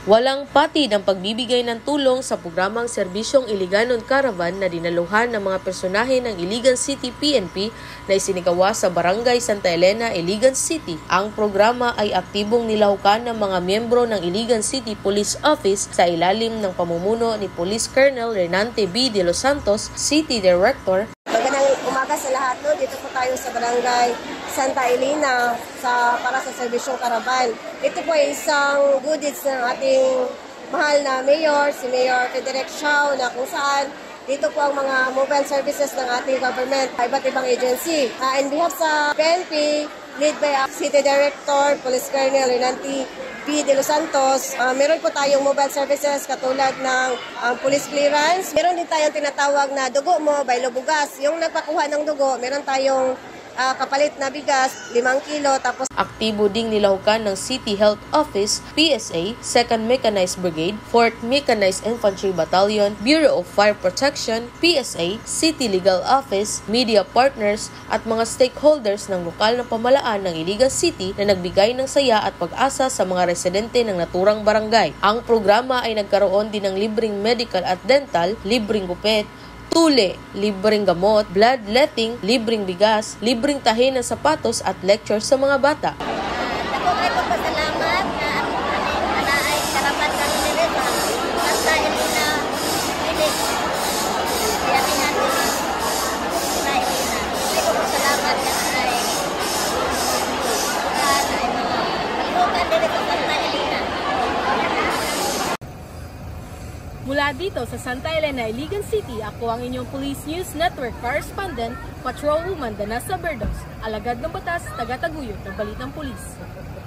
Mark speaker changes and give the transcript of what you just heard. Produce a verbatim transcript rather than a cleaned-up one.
Speaker 1: Walang patid ang pagbibigay ng tulong sa programang Serbisyong Iliganon Caravan na dinaluhan ng mga personahe ng Iligan City P N P na isinagawa sa Barangay Santa Elena, Iligan City. Ang programa ay aktibong nilahukan ng mga miyembro ng Iligan City Police Office sa ilalim ng pamumuno ni Police Colonel Renante B. De Los Santos, City Director.
Speaker 2: Magandang umaga sa lahat. No? Dito po tayo sa Barangay Santa Elena sa, para sa Serbisyong Caravan. Ito po ay isang goodies ng ating mahal na mayor, si Mayor Frederick Siao, na kung saan dito po ang mga mobile services ng ating government, iba't ibang agency. Uh, in behalf sa P N P, lead by uh, City Director, Police Colonel Renante B. De Los Santos, uh, meron po tayong mobile services katulad ng um, police clearance. Meron din tayong tinatawag na dugo mo, baylo bugas. Yung nagpakuha ng dugo, meron tayong uh, kapalit na bigas, limang kilo. Tapos
Speaker 1: aktibo ding nilahukan ng City Health Office, P S A, second Mechanized Brigade, fourth Mechanized Infantry Battalion, Bureau of Fire Protection, P S A, City Legal Office, media partners at mga stakeholders ng lokal na pamalaan ng Iligan City na nagbigay ng saya at pag-asa sa mga residente ng naturang barangay. Ang programa ay nagkaroon din ng libreng medical at dental, libreng gupit, tule, libreng gamot, bloodletting, libreng bigas, libreng tahi ng sapatos at lecture sa mga bata.
Speaker 3: Ako ay pagpasalamat na na ay karapat ng nilita Santa Elena Clinic. Yakin natin Santa Elena. Ay pagpasalamat na ay ay mga inutan din sa Santa Elena.
Speaker 4: Mula dito sa Santa Elena, Iligan City, ako ang inyong Police News Network Correspondent, Patrolwoman Danasa Berdos, alagad ng batas, taga-taguyod ng Balitang Pulis.